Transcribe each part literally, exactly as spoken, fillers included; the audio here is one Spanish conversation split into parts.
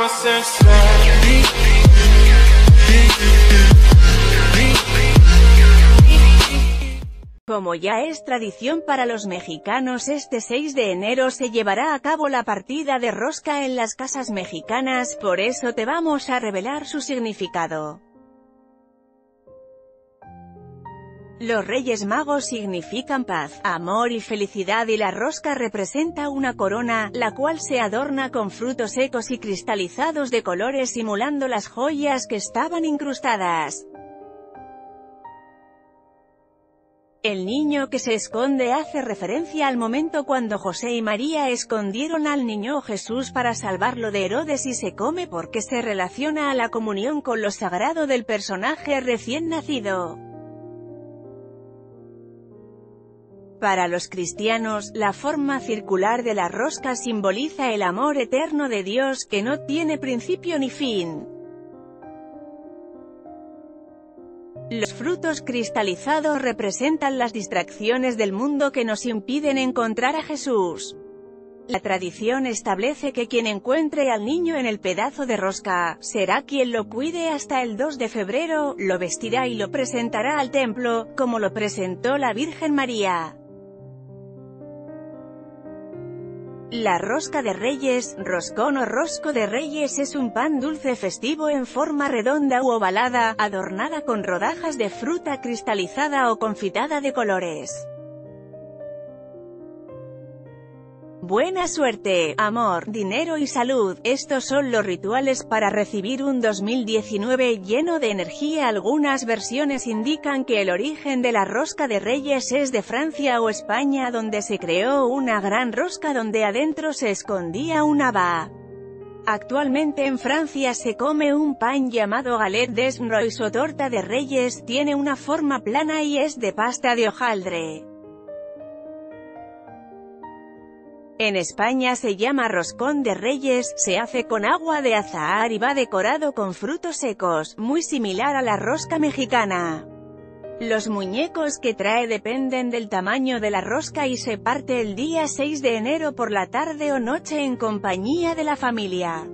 Como ya es tradición para los mexicanos, este seis de enero se llevará a cabo la partida de rosca en las casas mexicanas, por eso te vamos a revelar su significado. Los Reyes Magos significan paz, amor y felicidad, y la rosca representa una corona, la cual se adorna con frutos secos y cristalizados de colores simulando las joyas que estaban incrustadas. El niño que se esconde hace referencia al momento cuando José y María escondieron al niño Jesús para salvarlo de Herodes, y se come porque se relaciona a la comunión con lo sagrado del personaje recién nacido. Para los cristianos, la forma circular de la rosca simboliza el amor eterno de Dios, que no tiene principio ni fin. Los frutos cristalizados representan las distracciones del mundo que nos impiden encontrar a Jesús. La tradición establece que quien encuentre al niño en el pedazo de rosca, será quien lo cuide hasta el dos de febrero, lo vestirá y lo presentará al templo, como lo presentó la Virgen María. La rosca de Reyes, roscón o rosco de Reyes, es un pan dulce festivo en forma redonda u ovalada, adornada con rodajas de fruta cristalizada o confitada de colores. Buena suerte, amor, dinero y salud, estos son los rituales para recibir un dos mil diecinueve lleno de energía. Algunas versiones indican que el origen de la rosca de Reyes es de Francia o España, donde se creó una gran rosca donde adentro se escondía un haba. Actualmente en Francia se come un pan llamado galette des rois o torta de Reyes, tiene una forma plana y es de pasta de hojaldre. En España se llama roscón de Reyes, se hace con agua de azahar y va decorado con frutos secos, muy similar a la rosca mexicana. Los muñecos que trae dependen del tamaño de la rosca y se parte el día seis de enero por la tarde o noche en compañía de la familia.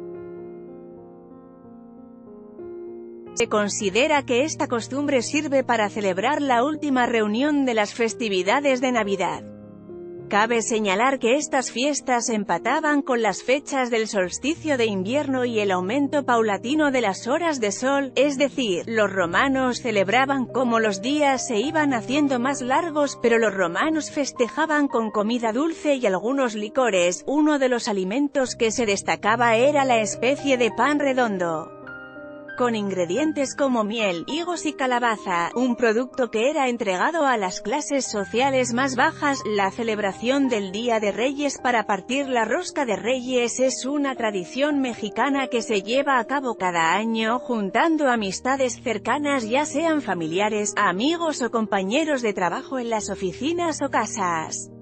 Se considera que esta costumbre sirve para celebrar la última reunión de las festividades de Navidad. Cabe señalar que estas fiestas empataban con las fechas del solsticio de invierno y el aumento paulatino de las horas de sol, es decir, los romanos celebraban como los días se iban haciendo más largos, pero los romanos festejaban con comida dulce y algunos licores. Uno de los alimentos que se destacaba era la especie de pan redondo, con ingredientes como miel, higos y calabaza, un producto que era entregado a las clases sociales más bajas. La celebración del Día de Reyes para partir la rosca de Reyes es una tradición mexicana que se lleva a cabo cada año, juntando amistades cercanas, ya sean familiares, amigos o compañeros de trabajo en las oficinas o casas.